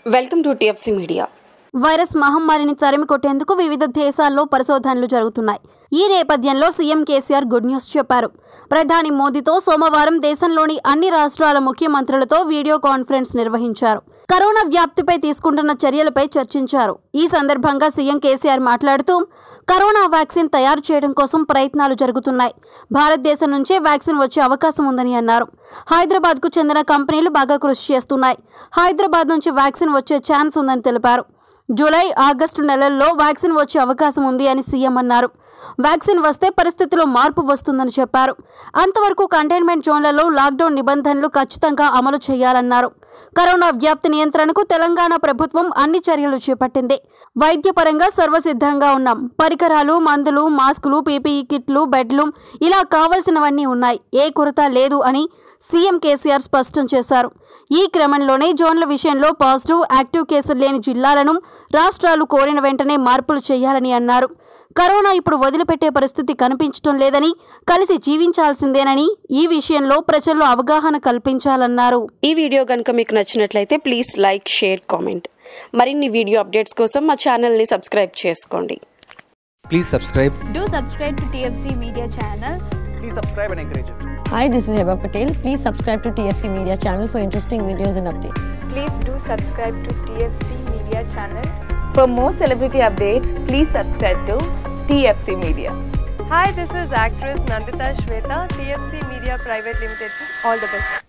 Welcome to TFC media. Virus మహమ్మారిని తరిమి కొట్టేందుకు వివిధ దేశాల్లో పరిశోధనలు జరుగుతున్నాయి. ఈ నేపథ్యంలో సీఎం కేసీఆర్ గుడ్ న్యూస్ చెప్పారు. ప్రధాని మోదీతో సోమవారం దేశంలోని అన్ని రాష్ట్రాల ముఖ్యమంత్రులతో వీడియో కాన్ఫరెన్స్ నిర్వహించారు. కరోనా వ్యాప్తిపై తీసుకుంటున్న చర్యలపై చర్చించారు. ఈ సందర్భంగా సీఎం కేసీఆర్ మాట్లాడుతూ కరోనా వ్యాక్సిన్ తయారు చేయడం కోసం ప్రయత్నాలు జరుగుతున్నాయి. భారతదేశం నుంచే వ్యాక్సిన్ వచ్చే అవకాశం ఉందని అన్నారు. హైదరాబాద్కు చెందిన కంపెనీలు బాగా కృషి చేస్తున్నాయి. హైదరాబాద్ నుంచి వ్యాక్సిన్ వచ్చే ఛాన్స్ ఉందని తెలిపారు. జూలై, ఆగస్టు నెలల్లో వ్యాక్సిన్ వచ్చే అవకాశం ఉంది అని సీఎం అన్నారు. వ్యాక్సిన్ వస్తే పరిస్థితిలో మార్పు వస్తుందని చెప్పారు. అంతవరకు కంటైన్మెంట్ జోన్లలో లాక్డౌన్ నిబంధనలు ఖచ్చితంగా అమలు చేయాలన్నారు. కరోనా వ్యాప్తి నియంత్రణకు తెలంగాణ ప్రభుత్వం అన్ని చర్యలు చేపట్టింది. వైద్యపరంగా సర్వసిద్ధంగా ఉన్నాం. పరికరాలు, మందులు, మాస్కులు, పీపీఈ కిట్లు, బెడ్లు ఇలా కావాల్సినవన్నీ ఉన్నాయి. ఏ కొరత లేదు అని సీఎం కేసీఆర్ స్పష్టం చేశారు. ఈ క్రమంలోనే జోన్ల విషయంలో పాజిటివ్, యాక్టివ్ కేసులు లేని జిల్లాలను రాష్ట్రాలు కోరిన వెంటనే మార్పులు చేయాలని అన్నారు. కరోనా ఇప్పుడు వదిలిపెట్టే పరిస్థితి కనిపించడం లేదని, కలిసి జీవించాల్సిందేనని ఈ విషయంలో ప్రజల్లో అవగాహన కల్పించాలన్నారు. ఈ వీడియో కనుక మీకు నచ్చినట్లయితే ప్లీజ్ లైక్, షేర్, కామెంట్. మరిన్ని వీడియో అప్డేట్స్ కోసం మా ఛానల్ని సబ్స్క్రైబ్ చేసుకోండి. Please subscribe. Do subscribe to TFC Media channel. Please subscribe and encourage it. Hi, this is Heba Patel. Please subscribe to TFC Media channel for interesting videos and updates. Please do subscribe to TFC Media channel. For more celebrity updates, please subscribe to TFC Media. Hi, this is actress Nandita Shweta, TFC Media Private Limited. All the best.